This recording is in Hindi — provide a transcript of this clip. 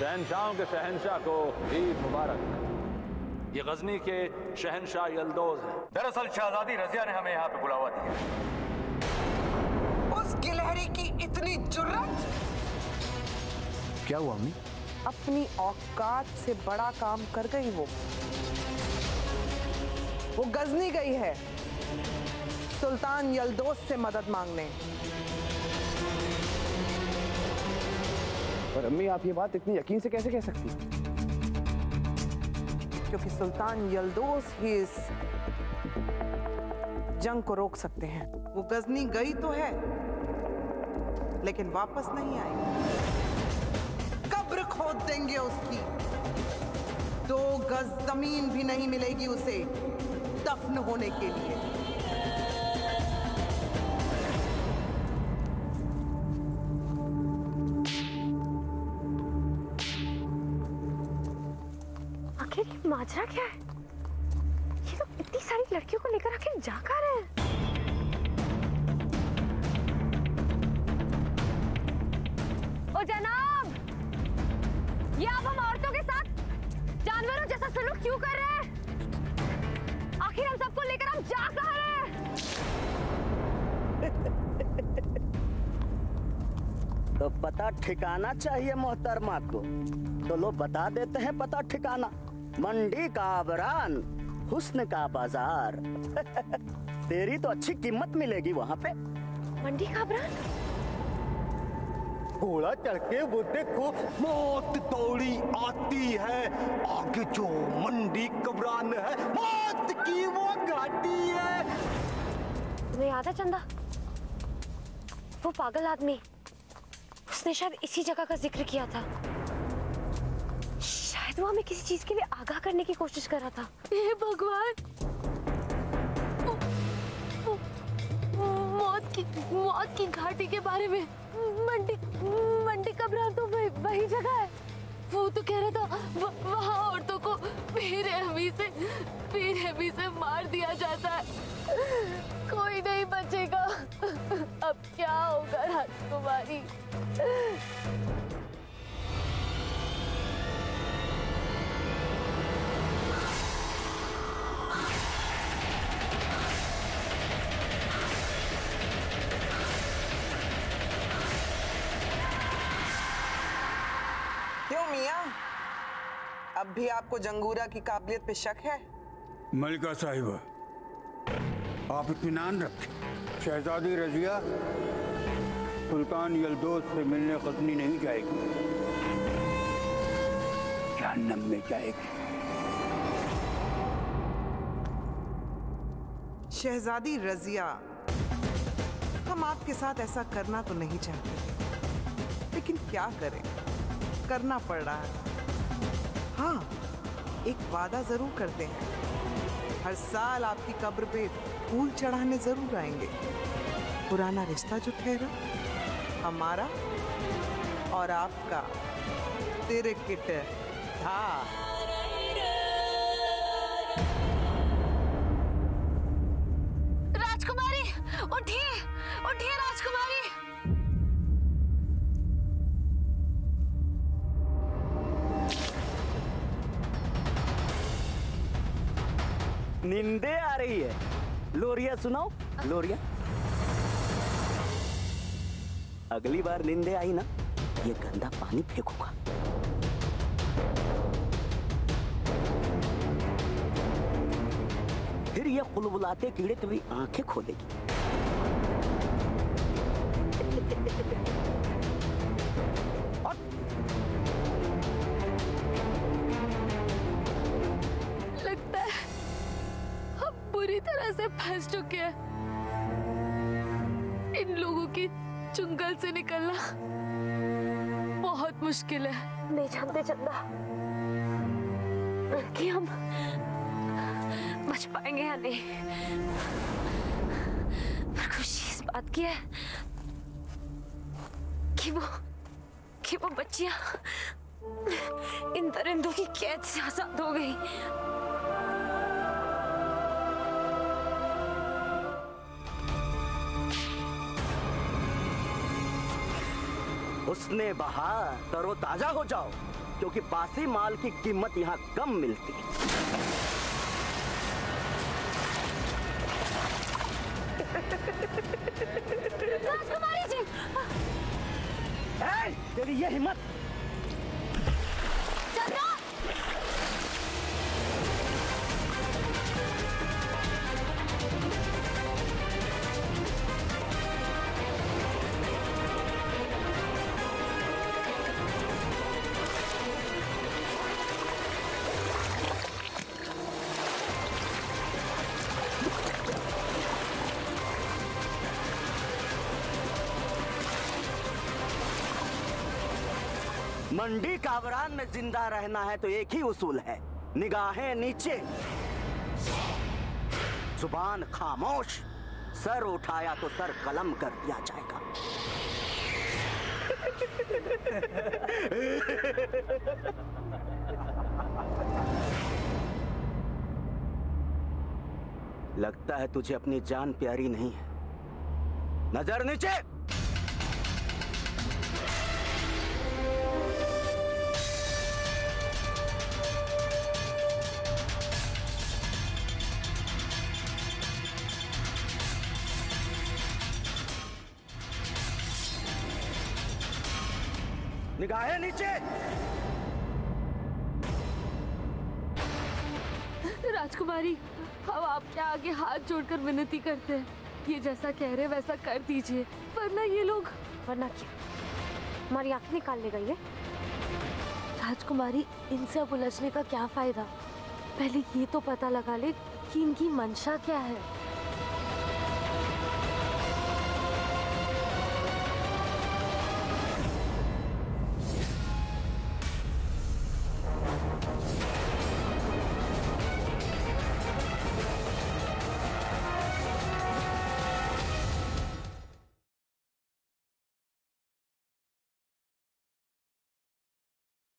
शहनशाहों के शहनशाह को ईद मुबारक। ये गजनी के शहनशाह यल्दोज हैं। दरअसल शहजादी रजिया ने हमें यहाँ पे बुलावा दिया। उस गिलहरी की इतनी जुर्रत! क्या हुआ अम्मी? अपनी औकात से बड़ा काम कर गई वो गजनी गई है सुल्तान यल्दोज से मदद मांगने। और अम्मी आप ये बात इतनी यकीन से कैसे कह सकती हैं? क्योंकि सुल्तान यल्दोज ही इस जंग को रोक सकते हैं। वो गजनी गई तो है लेकिन वापस नहीं आएगी। कब्र खोद देंगे उसकी, 2 गज जमीन भी नहीं मिलेगी उसे दफन होने के लिए। आखिर ये माजरा क्या है? ये लोग इतनी सारी लड़कियों को लेकर आखिर जा कहाँ रहे हैं? ओ जनाब, ये आप हम औरतों के साथ जानवरों जैसा सलूक क्यों कर रहे हैं? आखिर हम सबको लेकर हम जा कहाँ रहे हैं? तो पता ठिकाना चाहिए मोहतरमा को, तो लो बता देते हैं पता ठिकाना। मंडी का आबरान, हुस्न का बाजार। तेरी तो अच्छी कीमत मिलेगी वहाँ पे। मंडी का आबरान? घोड़ा चढ़ के वो देखो, मौत दौड़ी आती है, आगे जो मंडी कब्रान है, मौत की वो घाटी है। तुम्हें याद है चंदा, वो पागल आदमी, उसने शायद इसी जगह का जिक्र किया था। शायद वो हमें किसी चीज के लिए आगाह करने की कोशिश कर रहा था। हे भगवान, मौत की घाटी के बारे में। मंडी कब्रान तो वही जगह है। वो तो कह रहा था वहाँ औरतों को पीर हमी से मार दिया जाता है, कोई नहीं बचेगा। अब क्या होगा राजकुमारी? क्यों मियां, अब भी आपको जंगूरा की काबिलियत पे शक है? मलिका साहिबा, आप इत्मीनान रखें। शहजादी रजिया सुल्तान यल्दोज से मिलने गजनी नहीं जाएगी, जहन्नम में जाएगी। शहजादी रजिया, हम आपके साथ ऐसा करना तो नहीं चाहते, लेकिन क्या करें, करना पड़ रहा है। हाँ, एक वादा जरूर करते हैं, हर साल आपकी कब्र पे फूल चढ़ाने जरूर आएंगे। पुराना रिश्ता जो ठहरा हमारा और आपका, तेरे किट था। राजकुमारी उठिए, उठिए राजकुमारी। नींदे आ रही है। लोरिया सुनाओ, लोरिया। अगली बार नींदे आई ना, ये गंदा पानी फेंकूंगा। फिर ये बुलबुलाते कीड़े तुम्हारी आंखें खोलेगी। लगता है हम बुरी तरह से फंस चुके हैं। इन लोगों की चुंगल से निकलना बहुत मुश्किल है। नहीं जानते चंदा कि हम बच पाएंगे या नहीं, पर खुशी इस बात की है कि वो बच्चियां इन परिंदों की कैद से आजाद हो गई। हुस्ने बहार, तरोताजा हो जाओ, क्योंकि बासी माल की कीमत यहाँ कम मिलती है। राजकुमारी जी! तेरी ये हिम्मत! चंद्रा! मंडी काबरान में जिंदा रहना है तो एक ही उसूल है, निगाहें नीचे, जुबान खामोश। सर उठाया तो सर कलम कर दिया जाएगा। लगता है तुझे अपनी जान प्यारी नहीं है। नजर नीचे। निगाहें नीचे। राजकुमारी, हम आपके आगे हाथ जोड़कर विनती करते हैं, ये जैसा कह रहे वैसा कर दीजिए, वरना ये लोग। वरना क्या? हमारी आंख निकाल ले गई है। राजकुमारी, इनसे अब उलझने का क्या फायदा? पहले ये तो पता लगा ले कि इनकी मंशा क्या है।